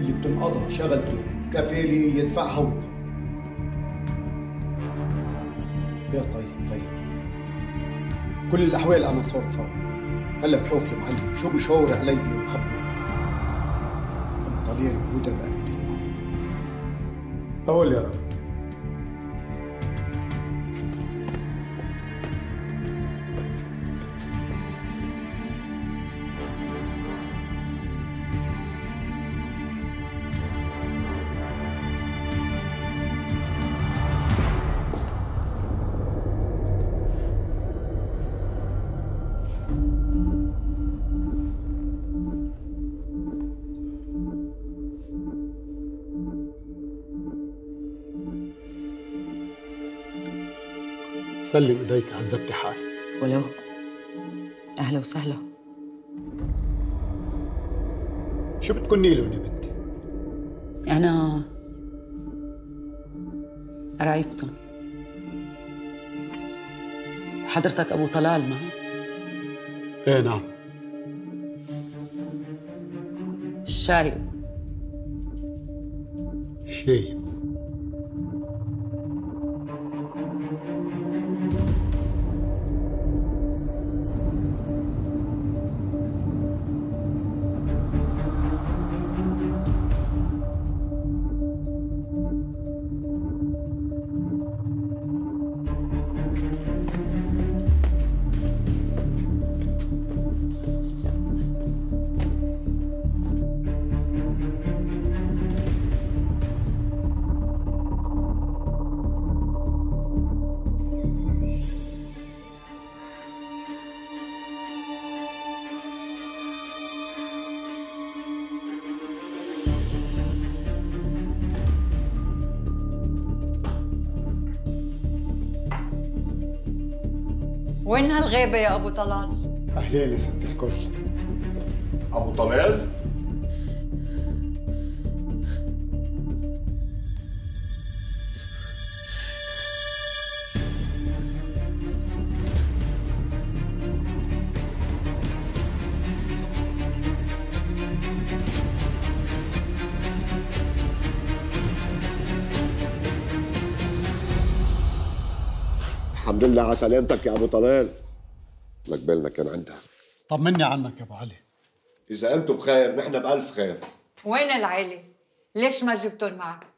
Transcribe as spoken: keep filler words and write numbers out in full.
اللي بتنقضها شغلته كفيلي يدفعها وده. يا طيب طيب، كل الأحوال أنا صرت فاهم. هلا بشوف المعلم شو بشاور علي وخبرني. أم طليل وهدى بأمانتكم. أول يا رب. سلم ايديك، عذبتي حالك. ولو اهلا وسهلا. شو بتكوني لهم يا بنتي؟ انا قرايبتهم. حضرتك ابو طلال ما؟ ايه نعم. الشايب. شايب. وين هالغيبة يا أبو طلال؟ أهلين يا ست الكل. أبو طلال؟ الحمد لله على سلامتك يا ابو طلال. لك بالنا كان عندها. طمني عنك يا ابو علي. اذا انتم بخير نحن بالف خير. وين العيلة؟ ليش ما جبتهم معك؟